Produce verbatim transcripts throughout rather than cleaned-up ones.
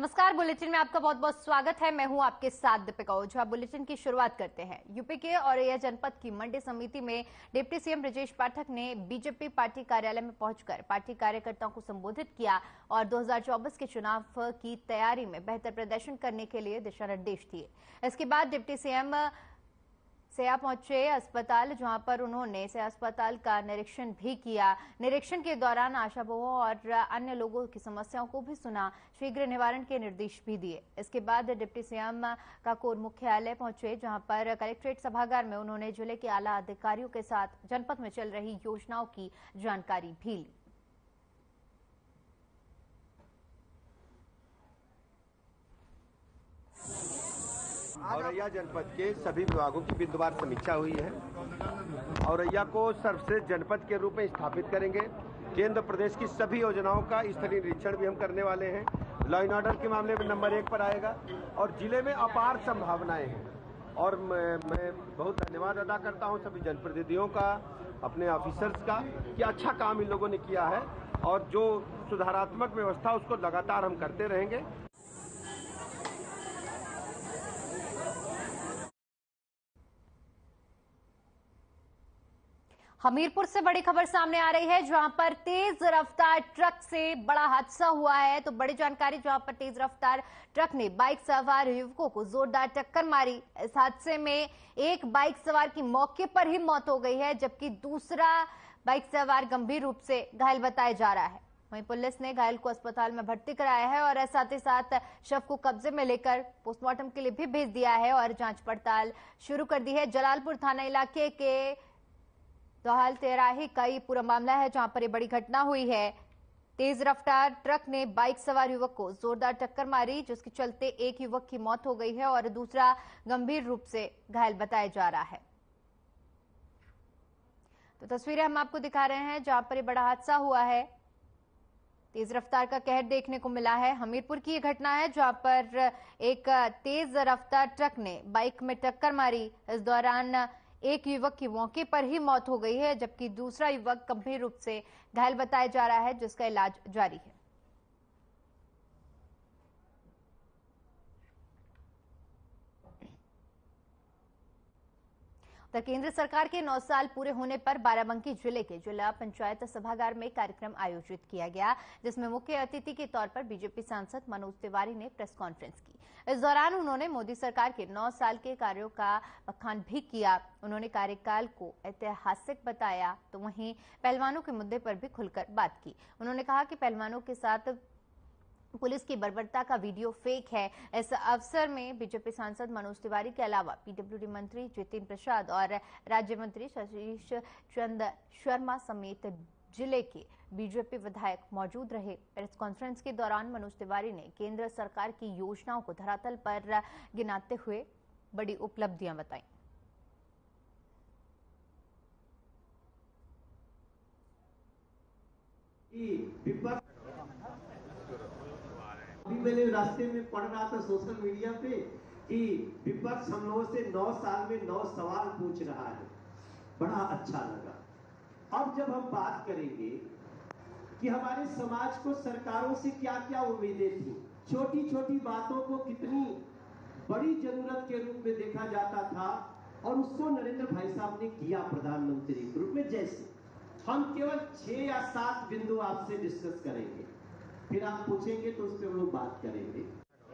नमस्कार, बुलेटिन में आपका बहुत बहुत स्वागत है। मैं हूं आपके साथ दीपिका ओझा। बुलेटिन की शुरुआत करते हैं। यूपी के औरैया जनपद की मंडी समिति में डिप्टी सीएम ब्रजेश पाठक ने बीजेपी पार्टी कार्यालय में पहुंचकर पार्टी कार्यकर्ताओं को संबोधित किया और दो हज़ार चौबीस के चुनाव की तैयारी में बेहतर प्रदर्शन करने के लिए दिशा निर्देश दिए। इसके बाद डिप्टी सीएम सेया पहुंचे अस्पताल, जहां पर उन्होंने सेया अस्पताल का निरीक्षण भी किया। निरीक्षण के दौरान आशा बहुओं और अन्य लोगों की समस्याओं को भी सुना, शीघ्र निवारण के निर्देश भी दिए। इसके बाद डिप्टी सीएम काकोर मुख्यालय पहुंचे, जहां पर कलेक्ट्रेट सभागार में उन्होंने जिले के आला अधिकारियों के साथ जनपद में चल रही योजनाओं की जानकारी भी ली। औरैया जनपद के सभी विभागों की बिंदुवार समीक्षा हुई है। औरैया को सर्वश्रेष्ठ जनपद के रूप में स्थापित करेंगे। केंद्र प्रदेश की सभी योजनाओं का स्थलीय निरीक्षण भी हम करने वाले हैं। लॉ एंड ऑर्डर के मामले में नंबर एक पर आएगा और जिले में अपार संभावनाएं हैं। और मैं, मैं बहुत धन्यवाद अदा करता हूं सभी जनप्रतिनिधियों का, अपने ऑफिसर्स का, कि अच्छा काम इन लोगों ने किया है और जो सुधारात्मक व्यवस्था उसको लगातार हम करते रहेंगे। हमीरपुर से बड़ी खबर सामने आ रही है, जहां पर तेज रफ्तार ट्रक से बड़ा हादसा हुआ है। तो बड़ी जानकारी, जहां पर तेज रफ्तार ट्रक ने बाइक सवार युवकों को जोरदार टक्कर मारी। इस हादसे में एक बाइक सवार की मौके पर ही मौत हो गई है, जबकि दूसरा बाइक सवार गंभीर रूप से घायल बताया जा रहा है। वहीं पुलिस ने घायल को अस्पताल में भर्ती कराया है और साथ ही साथ शव को कब्जे में लेकर पोस्टमार्टम के लिए भी भेज दिया है और जांच पड़ताल शुरू कर दी है। जलालपुर थाना इलाके के दोहाल तेराही का ये पूरा मामला है, जहां पर ये बड़ी घटना हुई है। तेज रफ्तार ट्रक ने बाइक सवार युवक को जोरदार टक्कर मारी, जिसके चलते एक युवक की मौत हो गई है और दूसरा गंभीर रूप से घायल बताया जा रहा है। तो तस्वीरें हम आपको दिखा रहे हैं, जहां पर ये बड़ा हादसा हुआ है। तेज रफ्तार का कहर देखने को मिला है। हमीरपुर की ये घटना है, जहां पर एक तेज रफ्तार ट्रक ने बाइक में टक्कर मारी। इस दौरान एक युवक की मौके पर ही मौत हो गई है, जबकि दूसरा युवक गंभीर रूप से घायल बताया जा रहा है, जिसका इलाज जारी है। तो केंद्र सरकार के नौ साल पूरे होने पर बाराबंकी जिले के जिला पंचायत सभागार में कार्यक्रम आयोजित किया गया, जिसमें मुख्य अतिथि के तौर पर बीजेपी सांसद मनोज तिवारी ने प्रेस कॉन्फ्रेंस की। इस दौरान उन्होंने मोदी सरकार के नौ साल के कार्यों का बखान भी किया। उन्होंने कार्यकाल को ऐतिहासिक बताया, तो वहीं पहलवानों के मुद्दे पर भी खुलकर बात की। उन्होंने कहा कि पहलवानों के साथ पुलिस की बर्बरता का वीडियो फेक है। इस अवसर में बीजेपी सांसद मनोज तिवारी के अलावा पीडब्ल्यूडी मंत्री जितिन प्रसाद और राज्य मंत्री सतीश चंद्र शर्मा समेत जिले के बीजेपी विधायक मौजूद रहे। प्रेस कॉन्फ्रेंस के दौरान मनोज तिवारी ने केंद्र सरकार की योजनाओं को धरातल पर गिनाते हुए बड़ी उपलब्धियां बताई। अभी मैंने रास्ते में पढ़ रहा था सोशल मीडिया पे कि विपक्ष हम लोगों से नौ साल में नौ सवाल पूछ रहा है। बड़ा अच्छा लगा। अब जब हम बात करेंगे कि हमारे समाज को सरकारों से क्या क्या उम्मीदें थी, छोटी छोटी बातों को कितनी बड़ी जरूरत के रूप में देखा जाता था और उसको नरेंद्र भाई साहब ने किया प्रधानमंत्री के रूप में। जैसे हम केवल छह या सात बिंदु आपसे डिस्कस करेंगे, फिर आप पूछेंगे तो उस पर हम लोग बात करेंगे।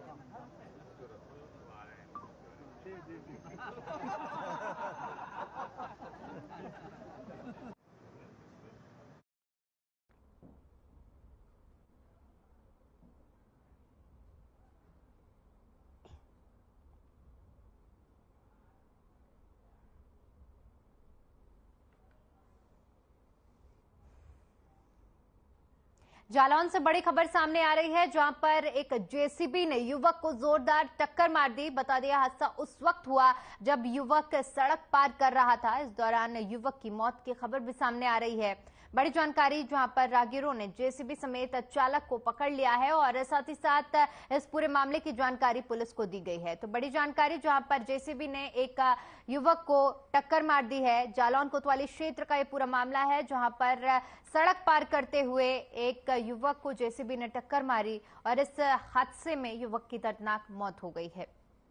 जालौन से बड़ी खबर सामने आ रही है, जहां पर एक जेसीबी ने युवक को जोरदार टक्कर मार दी। बता दिया, हादसा उस वक्त हुआ जब युवक सड़क पार कर रहा था। इस दौरान युवक की मौत की खबर भी सामने आ रही है। बड़ी जानकारी, जहां पर राहगीरों ने जेसीबी समेत चालक को पकड़ लिया है और साथ ही साथ इस पूरे मामले की जानकारी पुलिस को दी गई है। तो बड़ी जानकारी, जहां पर जेसीबी ने एक युवक को टक्कर मार दी है। जालौन कोतवाली क्षेत्र का ये पूरा मामला है, जहां पर सड़क पार करते हुए एक युवक को जेसीबी ने टक्कर मारी और इस हादसे में युवक की दर्दनाक मौत हो गई है।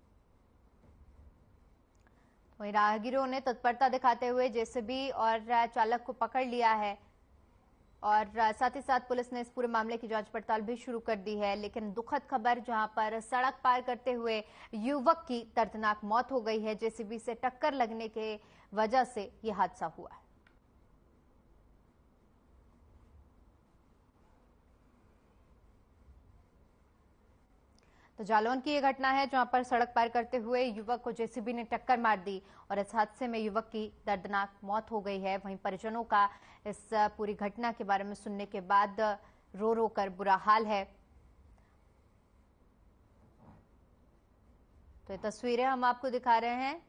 वहीं राहगीरों ने तत्परता दिखाते हुए जेसीबी और चालक को पकड़ लिया है और साथ ही साथ पुलिस ने इस पूरे मामले की जांच पड़ताल भी शुरू कर दी है। लेकिन दुखद खबर, जहां पर सड़क पार करते हुए युवक की दर्दनाक मौत हो गई है, जेसीबी से टक्कर लगने के वजह से यह हादसा हुआ है। तो जालौन की यह घटना है, जहां पर सड़क पार करते हुए युवक को जेसीबी ने टक्कर मार दी और इस हादसे में युवक की दर्दनाक मौत हो गई है। वहीं परिजनों का इस पूरी घटना के बारे में सुनने के बाद रो रो कर बुरा हाल है। तो ये तस्वीरें हम आपको दिखा रहे हैं।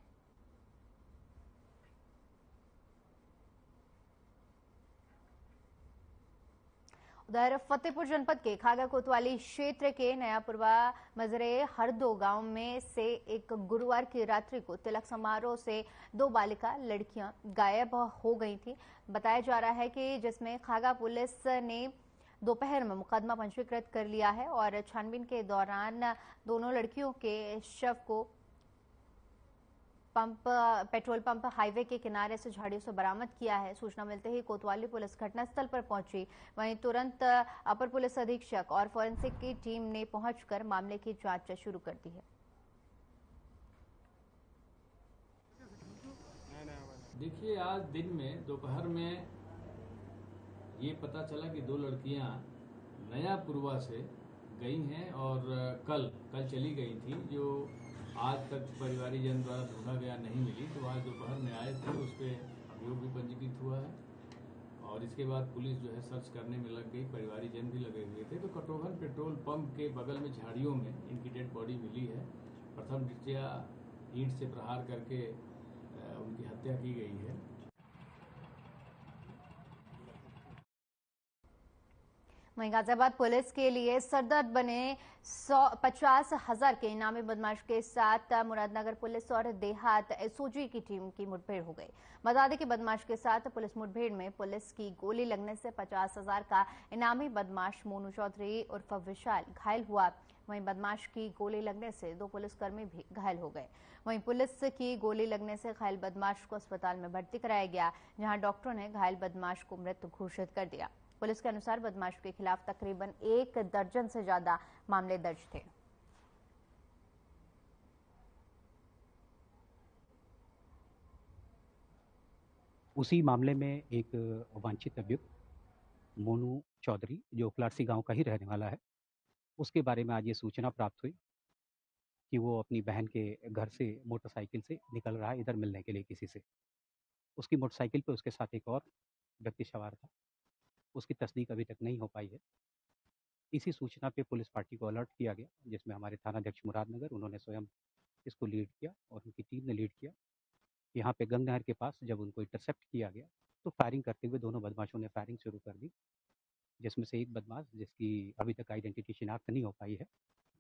उधर फतेहपुर जनपद के खागा कोतवाली क्षेत्र के नयापुरवा मजरे हरदो गांव में से एक गुरुवार की रात्रि को तिलक समारोह से दो बालिका लड़कियां गायब हो गई थी। बताया जा रहा है कि जिसमें खागा पुलिस ने दोपहर में मुकदमा पंजीकृत कर लिया है और छानबीन के दौरान दोनों लड़कियों के शव को पंप पेट्रोल पंप हाईवे के किनारे से झाड़ियों से बरामद किया है। सूचना मिलते ही कोतवाली पुलिस घटनास्थल पर पहुंची। वहीं तुरंत अपर पुलिस अधीक्षक और फोरेंसिक की टीम ने पहुंचकर मामले की जांच शुरू कर दी है। देखिए, आज दिन में दोपहर में ये पता चला कि दो लड़कियां नयापुरवा से गई हैं और कल कल चली गई थी, जो आज तक परिवारीजन द्वारा ढूंढा गया नहीं मिली। तो आज दोपहर में आए थे, उस पर अभियोग भी पंजीकृत हुआ है और इसके बाद पुलिस जो है सर्च करने में लग गई, परिवारीजन भी लगे हुए थे। तो कटोभन पेट्रोल पंप के बगल में झाड़ियों में इनकी डेड बॉडी मिली है। प्रथम दृष्टया ईंट से प्रहार करके उनकी हत्या की गई है। वहीं गाजियाबाद पुलिस के लिए सरदर्द बने सौ पचास हजार के इनामी बदमाश के साथ मुरादनगर पुलिस और देहात एसओजी की टीम की मुठभेड़ हो गई। बता दें कि बदमाश के साथ पुलिस मुठभेड़ में पुलिस की गोली लगने से पचास हजार का इनामी बदमाश मोनू चौधरी उर्फ विशाल घायल हुआ। वहीं बदमाश की गोली लगने से दो पुलिसकर्मी भी घायल हो गए। वहीं पुलिस की गोली लगने से घायल बदमाश को अस्पताल में भर्ती कराया गया, जहां डॉक्टरों ने घायल बदमाश को मृत घोषित कर दिया। पुलिस के अनुसार बदमाश के खिलाफ तकरीबन एक दर्जन से ज्यादा मामले दर्ज थे। उसी मामले में एक वांछित अभियुक्त मोनू चौधरी, जो क्लारसी गांव का ही रहने वाला है, उसके बारे में आज ये सूचना प्राप्त हुई कि वो अपनी बहन के घर से मोटरसाइकिल से निकल रहा है इधर मिलने के लिए किसी से। उसकी मोटरसाइकिल पे उसके साथ एक और व्यक्ति सवार था। उसकी तस्दीक अभी तक नहीं हो पाई है। इसी सूचना पे पुलिस पार्टी को अलर्ट किया गया, जिसमें हमारे थानाध्यक्ष मुरादनगर, उन्होंने स्वयं इसको लीड किया और उनकी टीम ने लीड किया। यहाँ पे गंग नहर के पास जब उनको इंटरसेप्ट किया गया तो फायरिंग करते हुए दोनों बदमाशों ने फायरिंग शुरू कर दी, जिसमें से एक बदमाश जिसकी अभी तक आइडेंटिटी शिनाख्त नहीं हो पाई है।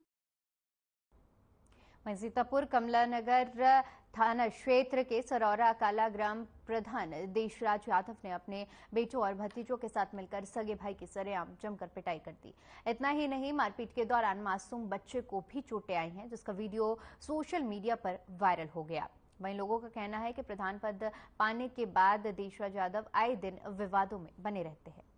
वहीं सीतापुर कमलानगर थाना क्षेत्र के सरौरा काला ग्राम प्रधान देशराज यादव ने अपने बेटों और भतीजों के साथ मिलकर सगे भाई की सरेआम जमकर पिटाई कर दी। इतना ही नहीं, मारपीट के दौरान मासूम बच्चे को भी चोटें आई हैं, जिसका वीडियो सोशल मीडिया पर वायरल हो गया। वहीं लोगों का कहना है कि प्रधान पद पाने के बाद देशराज यादव आए दिन विवादों में बने रहते हैं।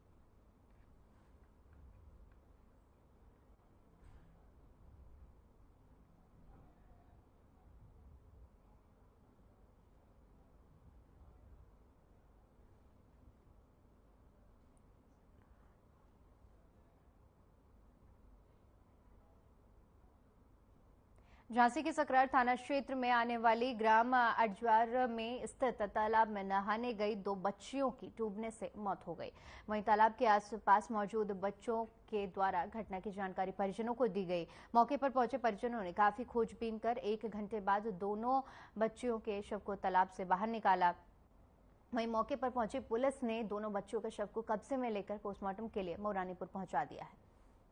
झांसी के सकरार थाना क्षेत्र में आने वाली ग्राम अडज्वार में स्थित तालाब में नहाने गई दो बच्चियों की डूबने से मौत हो गई। वहीं तालाब के आसपास मौजूद बच्चों के द्वारा घटना की जानकारी परिजनों को दी गई। मौके पर पहुंचे परिजनों ने काफी खोजबीन कर एक घंटे बाद दोनों बच्चियों के शव को तालाब से बाहर निकाला। वहीं मौके पर पहुंची पुलिस ने दोनों बच्चियों के शव को कब्जे में लेकर पोस्टमार्टम के लिए मौरानीपुर पहुंचा दिया है।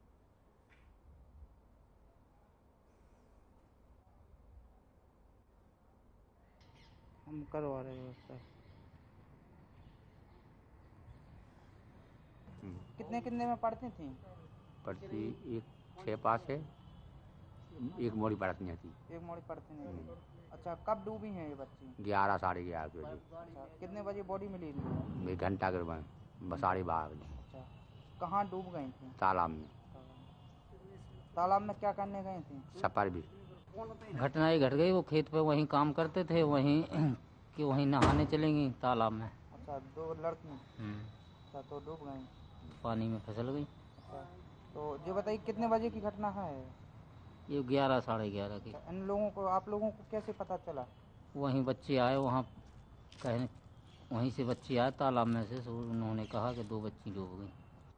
हम करवा रहे हैं व्यवस्था। कितने कितने में पढ़ती थी? पढ़ती एक छः पास है, एक मोड़ी पढ़ती नहीं थी। एक मोड़ी पढ़ती नहीं थी। अच्छा, कब डूबी हैं ये बच्ची? ग्यारह साढ़े ग्यारह बजे। अच्छा, कितने बजे बॉडी मिली थी? एक घंटा के बाद साढ़े बारह बजे। अच्छा, कहाँ डूब गई थी? तालाब में। तालाब में क्या करने गए थे? सफर भी। घटना ही घट गई। वो खेत पे वहीं काम करते थे, वहीं कि वहीं नहाने चलेंगी तालाब में। अच्छा, दो लड़की। अच्छा, तो डूब गई, पानी में फिसल गई। अच्छा, तो ये बताइए कितने बजे की घटना है? ये ग्यारह साढ़े ग्यारह की। इन लोगों को, आप लोगों को कैसे पता चला? वहीं बच्चे आए, वहाँ कहने वहीं से बच्चे आए तालाब में से, तो उन्होंने कहा कि दो बच्ची डूब गई।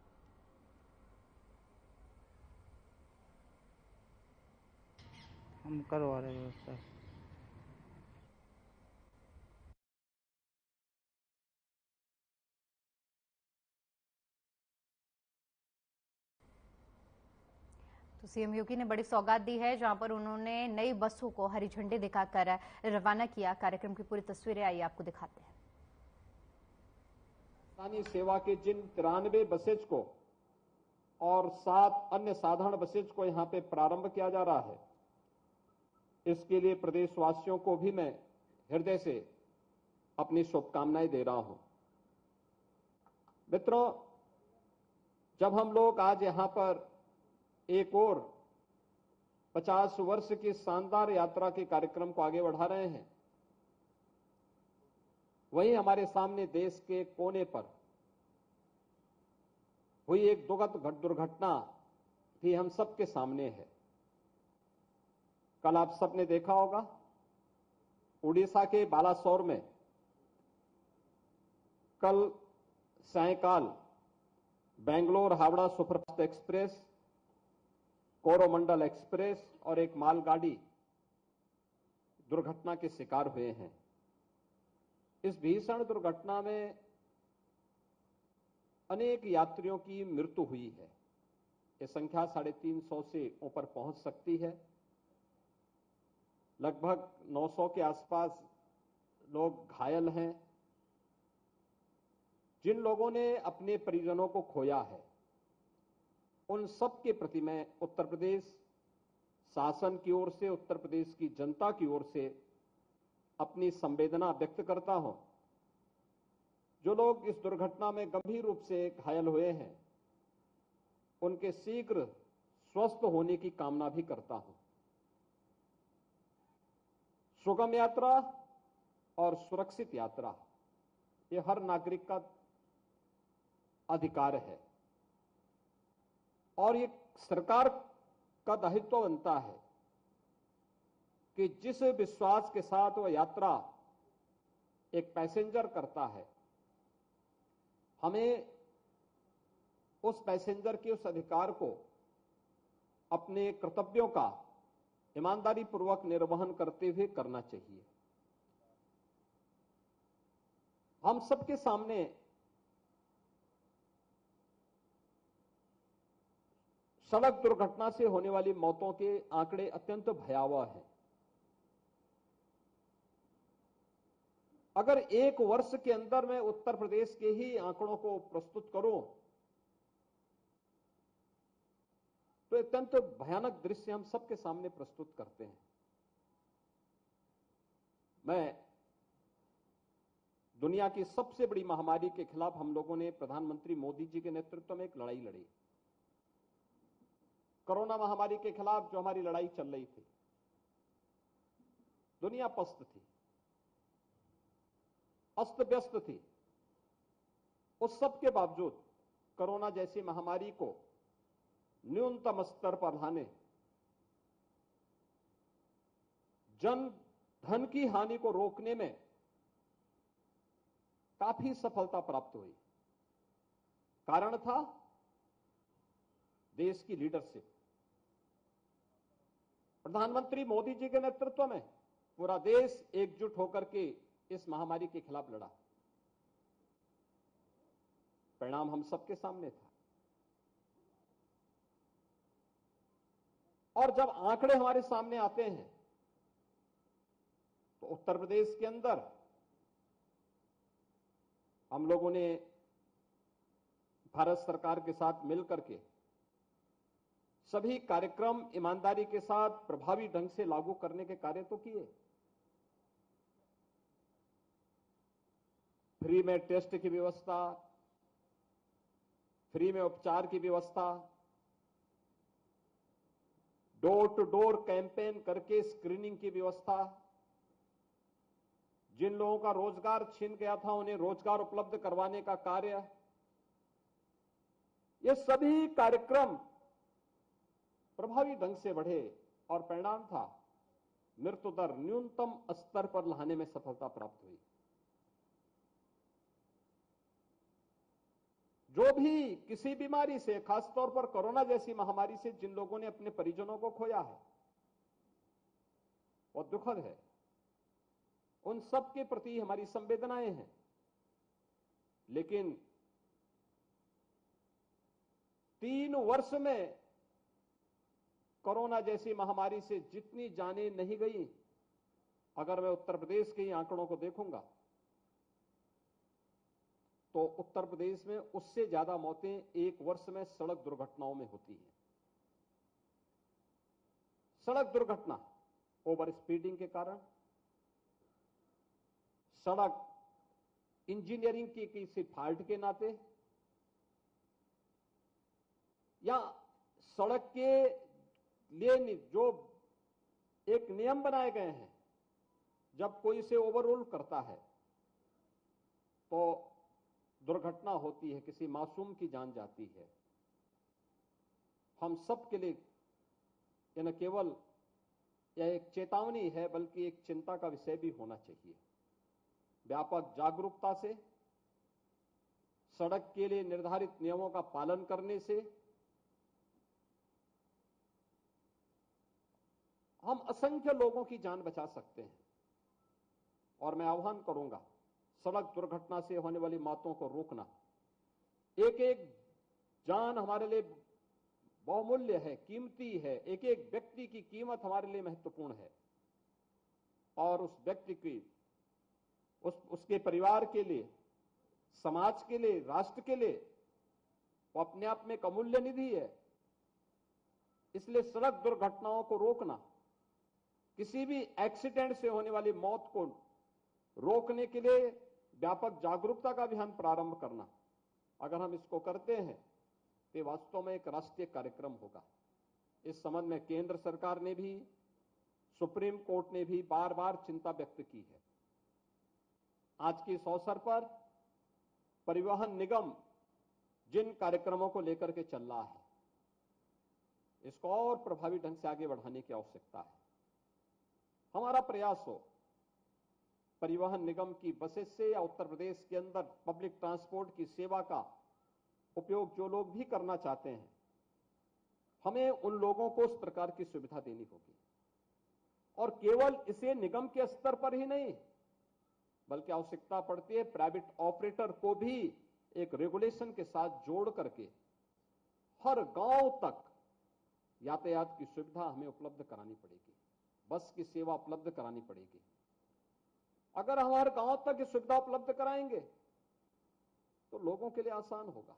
हम करवा रहे व्यवस्था। तो सीएम योगी ने बड़ी सौगात दी है, जहां पर उन्होंने नई बसों को हरी झंडी दिखाकर रवाना किया। कार्यक्रम की पूरी तस्वीरें आइए आपको दिखाते हैं। स्थानीय सेवा के जिन तिरानवे बसेज को और सात अन्य साधारण बसेज को यहां पे प्रारंभ किया जा रहा है, इसके लिए प्रदेशवासियों को भी मैं हृदय से अपनी शुभकामनाएं दे रहा हूं। मित्रों, जब हम लोग आज यहां पर एक और पचास वर्ष की शानदार यात्रा के कार्यक्रम को आगे बढ़ा रहे हैं, वहीं हमारे सामने देश के कोने पर हुई एक दुखद दुर्घटना भी हम सबके सामने है। कल आप सबने देखा होगा, उड़ीसा के बालासोर में कल सायंकाल Bangalore Howrah superfast express, Coromandel express और एक मालगाड़ी दुर्घटना के शिकार हुए हैं। इस भीषण दुर्घटना में अनेक यात्रियों की मृत्यु हुई है। यह संख्या साढ़े तीन सौ से ऊपर पहुंच सकती है। लगभग नौ सौ के आसपास लोग घायल हैं। जिन लोगों ने अपने परिजनों को खोया है, उन सब के प्रति मैं उत्तर प्रदेश शासन की ओर से, उत्तर प्रदेश की जनता की ओर से अपनी संवेदना व्यक्त करता हूं। जो लोग इस दुर्घटना में गंभीर रूप से घायल हुए हैं, उनके शीघ्र स्वस्थ होने की कामना भी करता हूं। सुगम यात्रा और सुरक्षित यात्रा, ये हर नागरिक का अधिकार है और ये सरकार का दायित्व बनता है कि जिस विश्वास के साथ वह यात्रा एक पैसेंजर करता है, हमें उस पैसेंजर के उस अधिकार को अपने कर्तव्यों का ईमानदारी पूर्वक निर्वहन करते हुए करना चाहिए। हम सबके सामने सड़क दुर्घटना से होने वाली मौतों के आंकड़े अत्यंत भयावह हैं। अगर एक वर्ष के अंदर मैं उत्तर प्रदेश के ही आंकड़ों को प्रस्तुत करूं, तो अत्यंत भयानक दृश्य हम सबके सामने प्रस्तुत करते हैं। मैं दुनिया की सबसे बड़ी महामारी के खिलाफ हम लोगों ने प्रधानमंत्री मोदी जी के नेतृत्व में एक लड़ाई लड़ी। कोरोना महामारी के खिलाफ जो हमारी लड़ाई चल रही थी, दुनिया पस्त थी, अस्त व्यस्त थी। उस सब के बावजूद कोरोना जैसी महामारी को न्यूनतम स्तर पर लाने, जन धन की हानि को रोकने में काफी सफलता प्राप्त हुई। कारण था देश की लीडरशिप। प्रधानमंत्री मोदी जी के नेतृत्व में पूरा देश एकजुट होकर के इस महामारी के खिलाफ लड़ा। परिणाम हम सबके सामने था। और जब आंकड़े हमारे सामने आते हैं, तो उत्तर प्रदेश के अंदर हम लोगों ने भारत सरकार के साथ मिलकर के सभी कार्यक्रम ईमानदारी के साथ प्रभावी ढंग से लागू करने के कार्य तो किए। फ्री में टेस्ट की व्यवस्था, फ्री में उपचार की व्यवस्था, डोर टू डोर कैंपेन करके स्क्रीनिंग की व्यवस्था, जिन लोगों का रोजगार छिन गया था उन्हें रोजगार उपलब्ध करवाने का कार्य, ये सभी कार्यक्रम प्रभावी ढंग से बढ़े और परिणाम था मृत्यु दर न्यूनतम स्तर पर लाने में सफलता प्राप्त हुई। जो भी किसी बीमारी से, खासतौर पर कोरोना जैसी महामारी से जिन लोगों ने अपने परिजनों को खोया है, वो दुखद है। उन सब के प्रति हमारी संवेदनाएं हैं। लेकिन तीन वर्ष में कोरोना जैसी महामारी से जितनी जानें नहीं गई, अगर मैं उत्तर प्रदेश के ही आंकड़ों को देखूंगा तो उत्तर प्रदेश में उससे ज्यादा मौतें एक वर्ष में सड़क दुर्घटनाओं में होती हैं। सड़क दुर्घटना ओवर स्पीडिंग के कारण, सड़क इंजीनियरिंग की किसी फॉल्ट के नाते, या सड़क के लिए जो एक नियम बनाए गए हैं, जब कोई इसे ओवररूल करता है तो दुर्घटना होती है, किसी मासूम की जान जाती है। हम सब के लिए यह न केवल यह एक चेतावनी है बल्कि एक चिंता का विषय भी होना चाहिए। व्यापक जागरूकता से, सड़क के लिए निर्धारित नियमों का पालन करने से हम असंख्य लोगों की जान बचा सकते हैं। और मैं आह्वान करूंगा, सड़क दुर्घटना से होने वाली मौतों को रोकना। एक एक जान हमारे लिए बहुमूल्य है, कीमती है। एक एक व्यक्ति की कीमत हमारे लिए महत्वपूर्ण है और उस व्यक्ति की, उस उसके परिवार के लिए, समाज के लिए, राष्ट्र के लिए वो अपने आप में एक अमूल्य निधि है। इसलिए सड़क दुर्घटनाओं को रोकना, किसी भी एक्सीडेंट से होने वाली मौत को रोकने के लिए व्यापक जागरूकता का अभियान प्रारंभ करना, अगर हम इसको करते हैं तो वास्तव में एक राष्ट्रीय कार्यक्रम होगा। इस संबंध में केंद्र सरकार ने भी, सुप्रीम कोर्ट ने भी बार बार चिंता व्यक्त की है। आज के इस अवसर पर परिवहन निगम जिन कार्यक्रमों को लेकर के चल रहा है, इसको और प्रभावी ढंग से आगे बढ़ाने की आवश्यकता है। हमारा प्रयास हो परिवहन निगम की बसेस से या उत्तर प्रदेश के अंदर पब्लिक ट्रांसपोर्ट की सेवा का उपयोग जो लोग भी करना चाहते हैं, हमें उन लोगों को उस प्रकार की सुविधा देनी होगी। और केवल इसे निगम के स्तर पर ही नहीं, बल्कि आवश्यकता पड़ती है प्राइवेट ऑपरेटर को भी एक रेगुलेशन के साथ जोड़ करके हर गांव तक यातायात की सुविधा हमें उपलब्ध करानी पड़ेगी, बस की सेवा उपलब्ध करानी पड़ेगी। अगर हमारे गांव तक ये सुविधा उपलब्ध कराएंगे तो लोगों के लिए आसान होगा,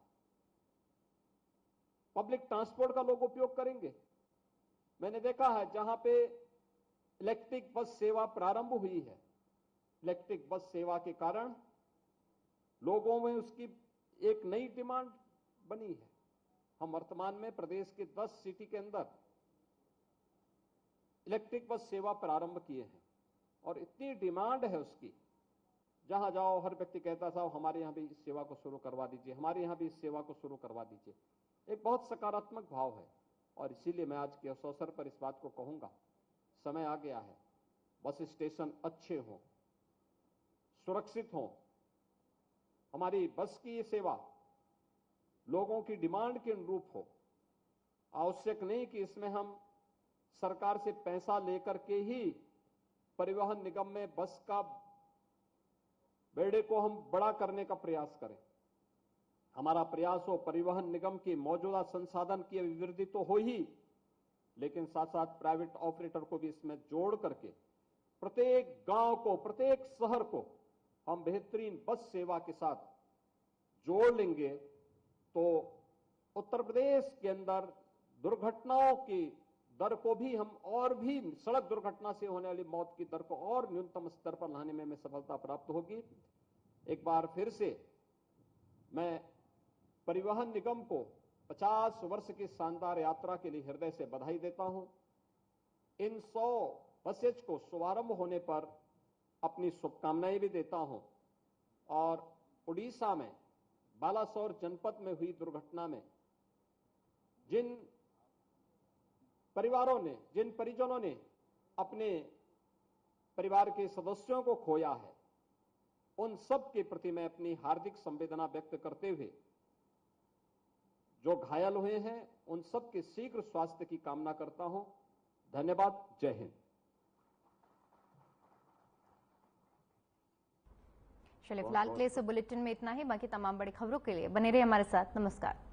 पब्लिक ट्रांसपोर्ट का लोग उपयोग करेंगे। मैंने देखा है जहां पे इलेक्ट्रिक बस सेवा प्रारंभ हुई है, इलेक्ट्रिक बस सेवा के कारण लोगों में उसकी एक नई डिमांड बनी है। हम वर्तमान में प्रदेश के दस सिटी के अंदर इलेक्ट्रिक बस सेवा प्रारंभ किए हैं और इतनी डिमांड है उसकी, जहां जाओ हर व्यक्ति कहता था हमारे यहां भी इस सेवा को शुरू करवा दीजिए, हमारे यहां भी इस सेवा को शुरू करवा दीजिए। एक बहुत सकारात्मक भाव है और इसीलिए मैं आज के इस अवसर पर इस बात को कहूंगा, समय आ गया है, बस स्टेशन अच्छे हों, सुरक्षित हों, हमारी बस की ये सेवा लोगों की डिमांड के अनुरूप हो। आवश्यक नहीं कि इसमें हम सरकार से पैसा लेकर के ही परिवहन निगम में बस का बेड़े को हम बड़ा करने का प्रयास करें। हमारा प्रयास हो परिवहन निगम की मौजूदा संसाधन की अभिवृद्धि तो हो ही, लेकिन साथ साथ प्राइवेट ऑपरेटर को भी इसमें जोड़ करके प्रत्येक गांव को, प्रत्येक शहर को हम बेहतरीन बस सेवा के साथ जोड़ लेंगे तो उत्तर प्रदेश के अंदर दुर्घटनाओं की दर को भी हम और भी, सड़क दुर्घटना से होने वाली मौत की दर को और न्यूनतम स्तर पर लाने में हमें सफलता प्राप्त होगी। एक बार फिर से मैं परिवहन निगम को पचास वर्ष की शानदार यात्रा के लिए हृदय से बधाई देता हूं। इन सौ बसेज को शुभारंभ होने पर अपनी शुभकामनाएं भी देता हूं और उड़ीसा में बालासोर जनपद में हुई दुर्घटना में जिन परिवारों ने, जिन परिजनों ने अपने परिवार के सदस्यों को खोया है, उन सब के प्रति मैं अपनी हार्दिक संवेदना व्यक्त करते हुए जो घायल हुए हैं उन सब के शीघ्र स्वास्थ्य की कामना करता हूं। धन्यवाद। जय हिंद। चलिए फिलहाल के लिए इस बुलेटिन में इतना ही। बाकी तमाम बड़ी खबरों के लिए बने रहिए हमारे साथ। नमस्कार।